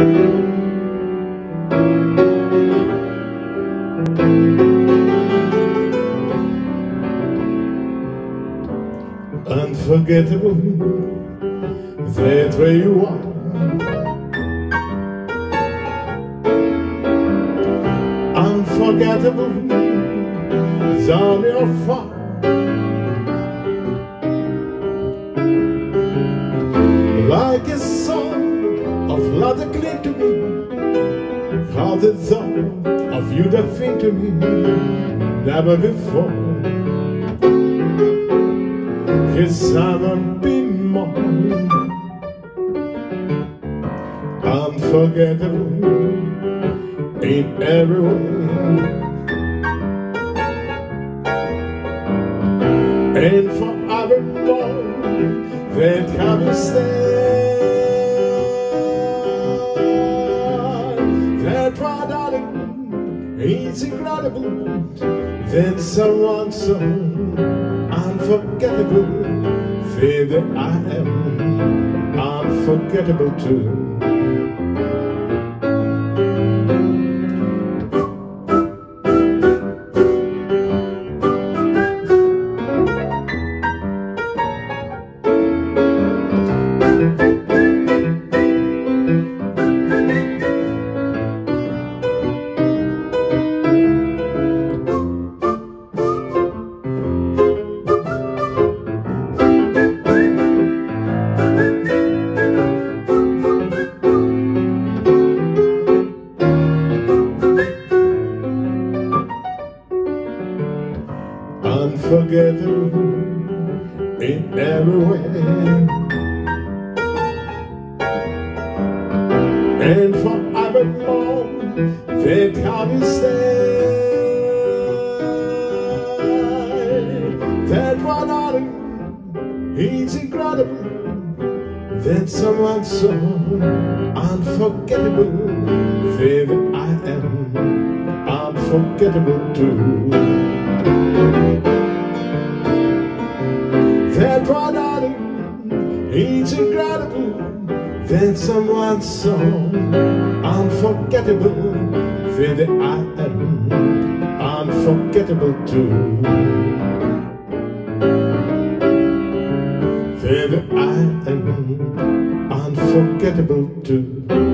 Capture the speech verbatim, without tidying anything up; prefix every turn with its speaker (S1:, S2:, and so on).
S1: Unforgettable, that's where you are. Unforgettable, it's on your far. Like a song of love that cling to me, how the thought of you that think to me, never before. Yes, I won't be more unforgettable in every way, and forevermore that have you stand. That my darling, it's incredible that someone so unforgettable, say that I am unforgettable too. Unforgettable in every way, and forevermore that how you stay. That one darling, it's incredible that someone so unforgettable, say that I am unforgettable too. That one darling, it's incredible that someone so unforgettable, say that I am unforgettable too. Say that I am unforgettable too.